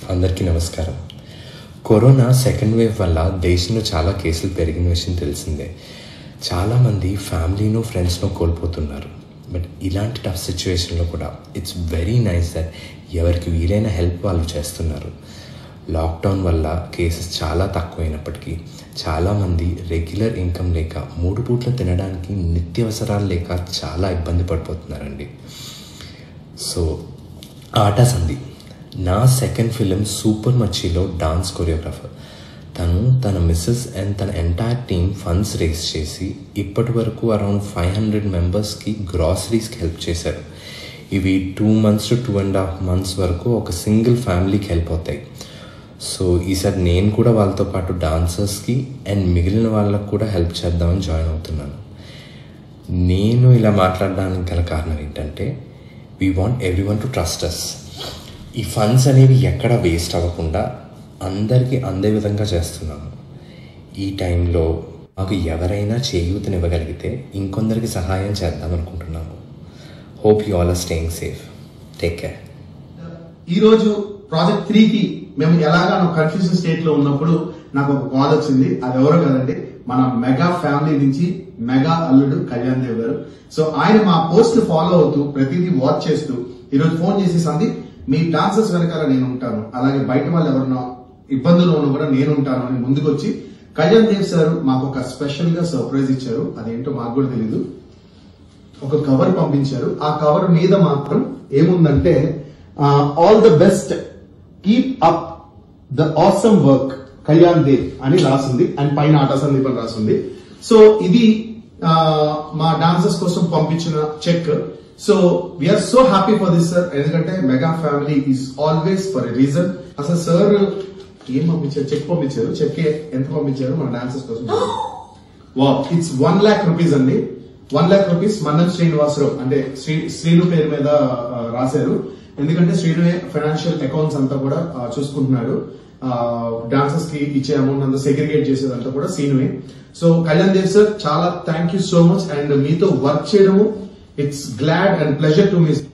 అందరికీ నమస్కారం. Corona second wave వల్ల దేశంలో చాలా కేసులు పెరిగిన విషయం తెలిసిందే. చాలామంది ఫ్యామిలీను ఫ్రెండ్స్ను కోల్పోతున్నారు. బట్ ఇలాంటి టఫ్ సిచ్యువేషన్లో కూడా ఇట్స్ వెరీ నైస్ దట్ ఎవరికి వీలైన హెల్ప్ వాళ్ళు చేస్తున్నారు. లాక్డౌన్ వల్ల కేసెస్ చాలా తక్కువైనప్పటికీ చాలామంది రెగ్యులర్ ఇన్కమ్ లేక 3 పూట్ల తినడానికి నిత్యావసరాలు లేక చాలా ఇబ్బంది పడిపోతున్నారండి. సో ఆటా సంధి నా సెకండ్ ఫిలిం సూపర్ మచ్చిలో డాన్స్ కొరియోగ్రాఫర్. తను తన మిస్సెస్ అండ్ తన ఎంటైర్ టీమ్ ఫండ్స్ రేస్ చేసి ఇప్పటి వరకు అరౌండ్ 500 మెంబర్స్కి గ్రాసరీస్కి హెల్ప్ చేశారు. ఇవి 2 months to 2.5 months వరకు ఒక సింగిల్ ఫ్యామిలీకి హెల్ప్ అవుతాయి. సో ఈసారి నేను కూడా వాళ్ళతో పాటు డాన్సర్స్కి అండ్ మిగిలిన వాళ్ళకు కూడా హెల్ప్ చేద్దామని జాయిన్ అవుతున్నాను. నేను ఇలా మాట్లాడడానికి గల కారణం ఏంటంటే we want everyone to trust us. ఈ ఫండ్స్ అనేవి ఎక్కడ వేస్ట్ అవ్వకుండా అందరికీ అందే విధంగా చేస్తున్నాము. ఈ టైంలో మాకు ఎవరైనా చేయూతనివ్వగలిగితే ఇంకొందరికి సహాయం చేద్దాం అనుకుంటున్నాము. Hope you all are staying safe. Take care. ఈరోజు ప్రాజెక్ట్ 3కి మేము ఎలాగానో కన్ఫ్యూజన్ స్టేట్ లో ఉన్నప్పుడు నాకు ఒక కాల్ వచ్చింది. అది ఎవరో కదండి, మన మెగా ఫ్యామిలీ నుంచి మెగా అల్లుడు కళ్యాణ్ దేవ్ గారు. సో ఆయన మా పోస్ట్ ఫాలో అవుతూ ప్రతిదీ వాచ్ చేస్తూ ఈరోజు ఫోన్ చేసి, సందీప్ మీ డాన్సర్స్ వెనకాల నేను ఉంటాను, అలాగే బయట వాళ్ళు ఎవరన్నా ఇబ్బందులు ఉన్నా కూడా నేను ఉంటాను అని ముందుకు వచ్చి కళ్యాణ్ దేవ్ సార్ మాకు ఒక స్పెషల్ గా సర్ప్రైజ్ ఇచ్చారు. అదేంటో మాకు కూడా తెలీదు. ఒక కవర్ పంపించారు. ఆ కవర్ మీద మాత్రం ఏముందంటే all the best, keep up the awesome work Kalyan Dev అని రాసింది అండ్ పైన ఆటా సందీప్ అని రాసింది. సో ఇది మా డాన్సర్స్ కోసం పంపించిన cheque. So we are so happy for this sir. ఎందుకంటే mega family is always for a reason. అసలు సార్ ఏం పంపించారు? చెక్ పంపించారు. చెక్ ఎంత పంపించారు మన డాన్సర్స్ కోసం? వావ్, ఇట్స్ 1 lakh rupees అండి. 1 lakh rupees మన్నం శ్రీనివాసరావు అంటే శ్రీను పేరు మీద రాశారు. ఎందుకంటే శ్రీను ఫైనాన్షియల్ అకౌంట్స్ అంతా కూడా చూసుకుంటున్నాడు. డాన్సర్స్ కి ఇచ్చే అమౌంట్ అంతా సెగ్రిగేట్ చేసేదంతా కూడా శ్రీనువే. సో కళ్యాణ్ దేవ్ సార్ చాలా thank you so much. And మీతో వర్క్ చేయడము it's glad and pleasure to me.